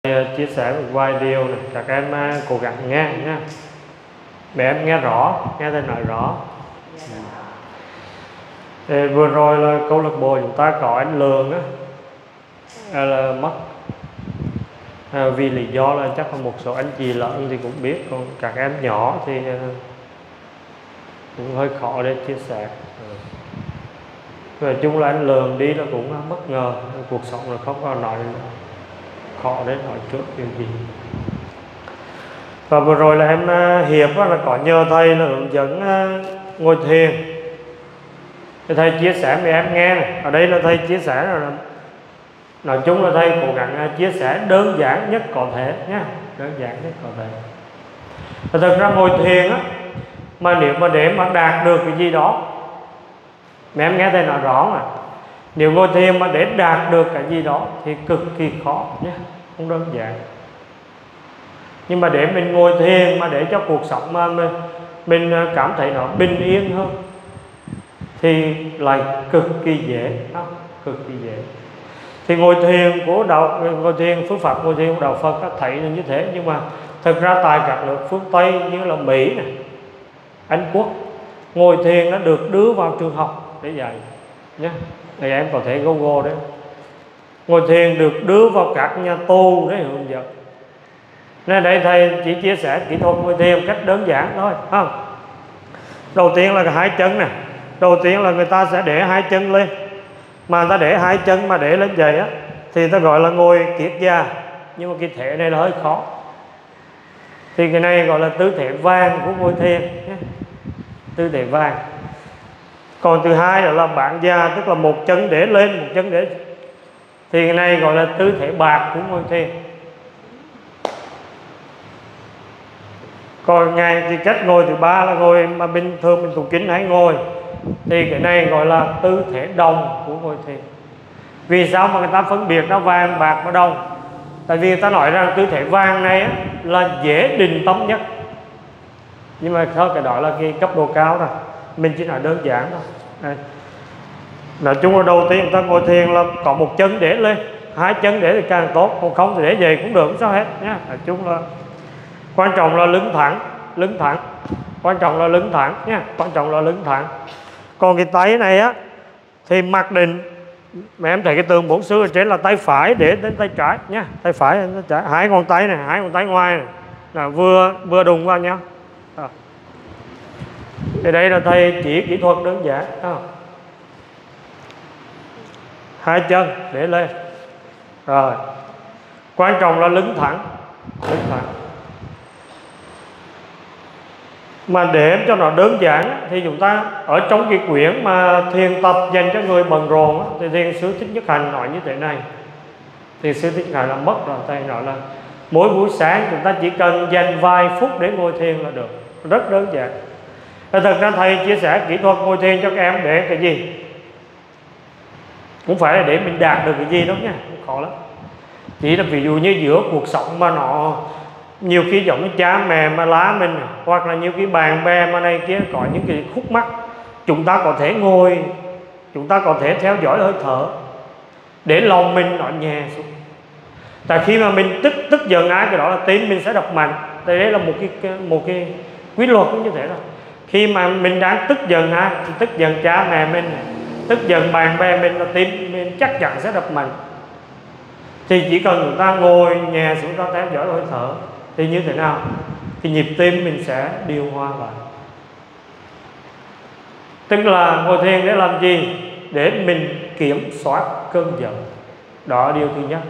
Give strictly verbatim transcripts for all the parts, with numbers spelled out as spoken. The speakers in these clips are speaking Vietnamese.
chia sẻ một vài điều này, các em cố gắng nghe nha. Để em nghe rõ, nghe thầy nói rõ. Thì vừa rồi là câu lạc bộ chúng ta có anh Lương á, là mất à, vì lý do là chắc là một số anh chị lớn thì cũng biết, còn các em nhỏ thì cũng hơi khó để chia sẻ. Nói chung là anh Lương đi là cũng bất ngờ, cuộc sống là không có nói khó để nói trước điều gì. Và vừa rồi là em Hiệp là có nhờ thầy là hướng dẫn ngồi thiền. Thì thầy chia sẻ với em nghe này. Ở đây là thầy chia sẻ là nói chung là thầy cố gắng chia sẻ đơn giản nhất có thể nhé, đơn giản nhất có thể. Và thực ra ngồi thiền á, mà nếu mà để mà đạt được cái gì đó, mà em nghe thầy nói rõ mà, nếu ngồi thiền mà để đạt được cái gì đó thì cực kỳ khó nhé, không đơn giản. Nhưng mà để mình ngồi thiền mà để cho cuộc sống mà mình, mình cảm thấy nó bình yên hơn thì lại cực kỳ dễ, đó, cực kỳ dễ. Thì ngồi thiền của đạo, ngồi thiền phương pháp ngồi thiền của đạo Phật có thấy là như thế, nhưng mà thực ra tại các nước phương Tây như là Mỹ này, Anh Quốc, ngồi thiền nó được đưa vào trường học để dạy nhé. Thì em có thể Google đấy. Ngồi thiền được đưa vào các nhà tù để hướng dẫn. Nên đây thầy chỉ chia sẻ kỹ thuật ngồi thiền cách đơn giản thôi, không? Đầu tiên là hai chân nè. Đầu tiên là người ta sẽ để hai chân lên. Mà người ta để hai chân mà để lên vậy á thì ta gọi là ngồi kiết già. Nhưng mà cái thể này là hơi khó. Thì cái này gọi là tư thế vàng của ngồi thiền nhé. Tư thế vàng. Còn thứ hai là bản già, tức là một chân để lên, một chân để. Thì cái này gọi là tư thế bạc của ngồi thiền. Còn ngày thì cách ngồi thứ ba là ngồi mà bình thường mình tụng kinh hay ngồi. Thì cái này gọi là tư thế đồng của ngồi thiền. Vì sao mà người ta phân biệt nó vàng, bạc và đồng? Tại vì người ta nói rằng tư thế vàng này á, là dễ định tâm nhất. Nhưng mà thôi cái đó là cái cấp độ cao rồi. Mình chỉ nói đơn giản thôi. Đây. Nói chung là đầu tiên người ta ngồi thiền là có một chân để lên, hai chân để thì càng tốt, còn không thì để về cũng được, không sao hết nhá. Nói chung là quan trọng là lưng thẳng, lưng thẳng. Quan trọng là lưng thẳng nha, quan trọng là lưng thẳng. Còn cái tay này á thì mặc định, mà em thấy cái tường bổn sư ở trên là tay phải để đến tay trái nhá, tay phải đến tay trái, hai ngón tay này, hai ngón tay ngoài này là vừa vừa đụng vào nhau. À. Thì đây là thầy chỉ kỹ thuật đơn giản, không? Hai chân để lên. Rồi. Quan trọng là lưng thẳng, lưng thẳng. Mà để cho nó đơn giản thì chúng ta ở trong cái quyển mà thiền tập dành cho người bận rộn thì thiền sư Thích Nhất Hạnh nói như thế này. Thiền sư Thích Nhất Hạnh là mất rồi, thầy nói là mỗi buổi sáng chúng ta chỉ cần dành vài phút để ngồi thiền là được, rất đơn giản. Và thật ra thầy chia sẻ kỹ thuật ngồi thiền cho các em để cái gì? Cũng phải là để mình đạt được cái gì đâu nha, không khó lắm. Chỉ là ví dụ như giữa cuộc sống mà nó nhiều khi giống như cha mẹ mà lá mình, hoặc là nhiều khi bạn bè mà này kia có những cái khúc mắc, chúng ta có thể ngồi, chúng ta có thể theo dõi hơi thở để lòng mình nó nhẹ xuống. Tại khi mà mình tức tức giận ai cái đó là tim mình sẽ đập mạnh. Tại đây là một cái một cái quy luật cũng như thế thôi. Khi mà mình đang tức giận ai, thì tức giận cha mẹ mình, tức giận bạn bè mình là tim mình chắc chắn sẽ đập mạnh. Thì chỉ cần chúng ta ngồi nhẹ xuống, ta theo dõi hơi thở thì như thế nào? Thì nhịp tim mình sẽ điều hòa lại. Tức là ngồi thiền để làm gì? Để mình kiểm soát cơn giận. Đó là điều thứ nhất.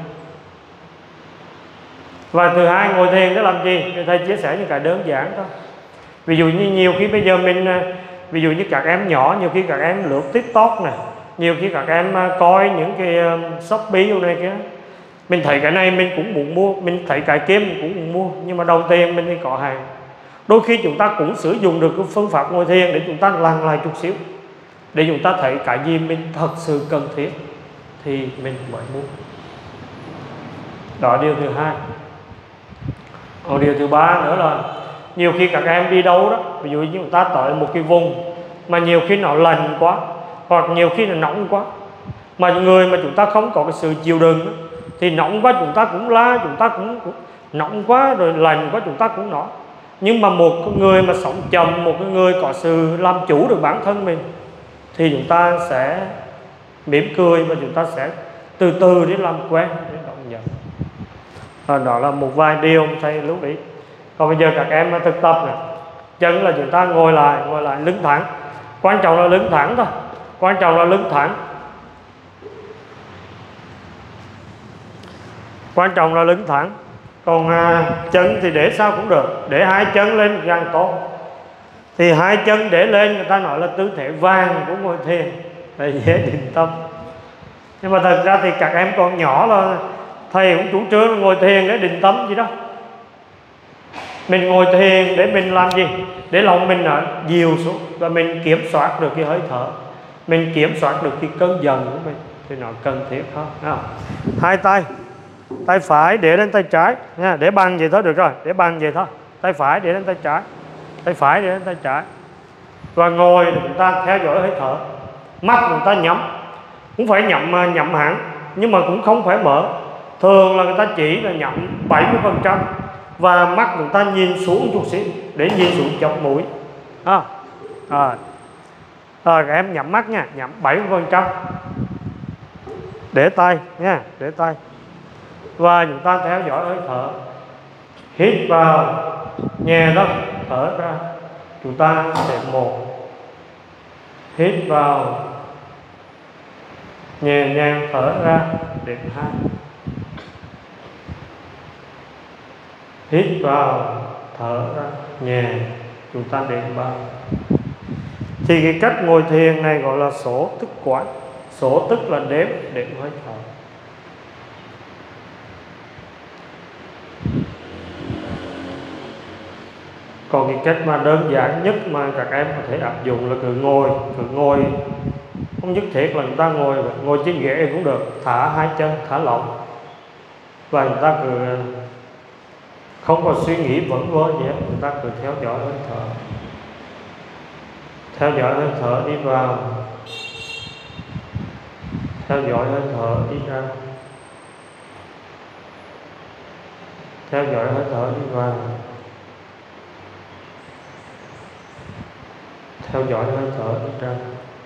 Và thứ hai, ngồi thiền để làm gì? Thì thầy chia sẻ những cái đơn giản thôi. Ví dụ như nhiều khi bây giờ mình, ví dụ như các em nhỏ, nhiều khi các em lướt TikTok này, nhiều khi các em coi những cái Shopee này kia, mình thấy cái này mình cũng muốn mua, mình thấy cái kia mình cũng muốn mua, nhưng mà đồng tiền mình thì có hàng. Đôi khi chúng ta cũng sử dụng được cái phương pháp ngồi thiền để chúng ta lắng lại chút xíu, để chúng ta thấy cái gì mình thật sự cần thiết thì mình mới mua. Đó là điều thứ hai. Còn điều thứ ba nữa là nhiều khi các em đi đâu đó, ví dụ như chúng ta tới một cái vùng mà nhiều khi nó lạnh quá, hoặc nhiều khi nó nóng quá, mà người mà chúng ta không có cái sự chịu đựng đó, Thì nóng quá chúng ta cũng la, chúng ta cũng, cũng nóng quá, rồi lạnh quá chúng ta cũng nói. Nhưng mà một người mà sống chậm, một người có sự làm chủ được bản thân mình, thì chúng ta sẽ mỉm cười và chúng ta sẽ từ từ để làm quen để động nhận. Và đó là một vài điều thầy lưu ý. Còn bây giờ các em thực tập này, chân là chúng ta ngồi lại, ngồi lại lưng thẳng. Quan trọng là lưng thẳng thôi, quan trọng là lưng thẳng. Quan trọng là lưng thẳng. Còn à, chân thì để sao cũng được, để hai chân lên càng tốt. Thì hai chân để lên người ta nói là tư thế vàng của ngồi thiền, là dễ định tâm. Nhưng mà thật ra thì các em còn nhỏ là thầy cũng chủ trương ngồi thiền để định tâm gì đó. Mình ngồi thiền để mình làm gì? Để lòng mình nó dịu xuống và mình kiểm soát được cái hơi thở, mình kiểm soát được cái cơn giận của mình, thì nó cần thiết không? Hai tay, tay phải để lên tay trái nha, để bằng vậy thôi được rồi, để bằng vậy thôi. Tay phải để lên tay trái, tay phải để lên tay trái. Và ngồi thì chúng ta theo dõi hơi thở. Mắt chúng ta nhắm, cũng phải nhắm nhắm hẳn, nhưng mà cũng không phải mở. Thường là người ta chỉ là nhắm bảy mươi phần trăm. Và mắt chúng ta nhìn xuống chút xíu, để nhìn xuống chóp mũi. À, à, à, các em nhắm mắt nha, nhắm bảy mươi phần trăm. Để tay nha, để tay. Và chúng ta theo dõi hơi thở. Hít vào nhẹ thôi, thở ra. Chúng ta để một. Hít vào nhẹ nhàng, thở ra đến hai. Hít vào, thở ra nhẹ, chúng ta đến ba. Thì cái cách ngồi thiền này gọi là số tức quán. Số tức là đếm, đếm hơi thở. Còn cái cách mà đơn giản nhất mà các em có thể áp dụng là cứ ngồi, cứ ngồi. Không nhất thiết là chúng ta ngồi, ngồi trên ghế cũng được. Thả hai chân, thả lỏng. Và chúng ta cứ không có suy nghĩ vẩn vơ gì hết, chúng ta cứ theo dõi hơi thở. Theo dõi hơi thở đi vào, theo dõi hơi thở đi ra, theo dõi hơi thở đi vào, theo dõi hơi thở đi ra.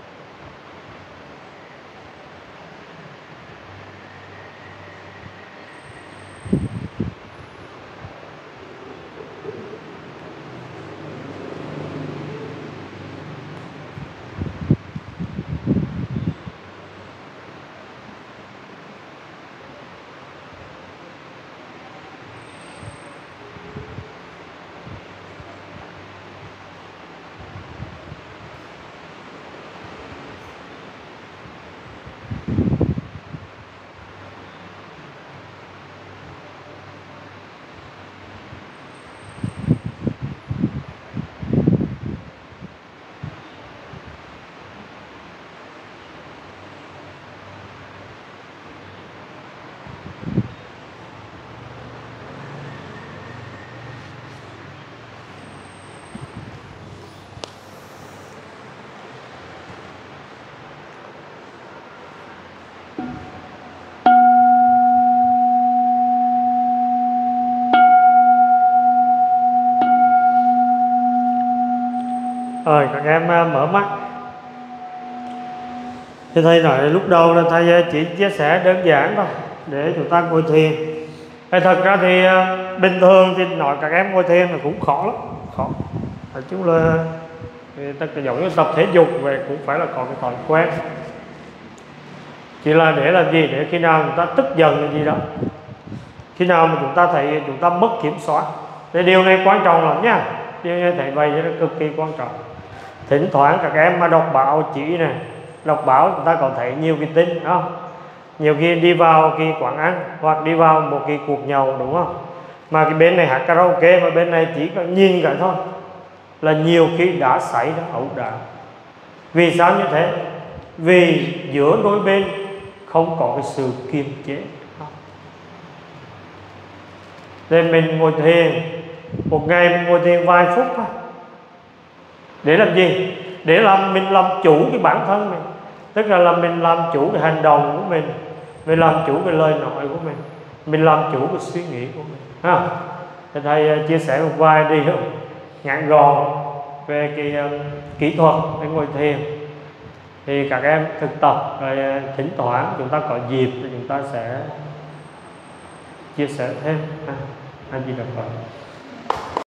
Rồi các em mở mắt. Thì thầy nói lúc đầu là thầy chỉ chia sẻ đơn giản thôi để chúng ta ngồi thiền. Thì thật ra thì bình thường thì nói các em ngồi thiền là cũng khó lắm, khó. Nói chung là tất cả giống như tập thể dục về cũng phải là có cái thói quen. Chỉ là để làm gì? Để khi nào chúng ta tức giận là gì đó, khi nào mà chúng ta thấy chúng ta mất kiểm soát. Thì điều này quan trọng lắm nha. Điều này thầy vậy nó cực kỳ quan trọng. Thỉnh thoảng các em mà đọc báo chỉ này, đọc báo chúng ta còn thấy nhiều cái tin, đúng không? Nhiều khi đi vào cái quán ăn hoặc đi vào một cái cuộc nhậu, đúng không? Mà cái bên này hát karaoke mà bên này chỉ có nhìn cả thôi, là nhiều khi đã xảy ra ẩu đả. Vì sao như thế? Vì giữa đôi bên không có cái sự kiềm chế. Nên mình ngồi thiền, một ngày mình ngồi thiền vài phút thôi. Để làm gì? Để làm mình làm chủ cái bản thân mình. Tức là, là mình làm chủ cái hành động của mình. mình làm chủ cái lời nói của mình, mình làm chủ cái suy nghĩ của mình ha. Thì thầy chia sẻ một vài điều ngắn gọn về cái um, kỹ thuật để ngồi thiền, thì các em thực tập rồi thỉnh thoảng chúng ta có dịp thì chúng ta sẽ chia sẻ thêm ha. Anh chị được rồi.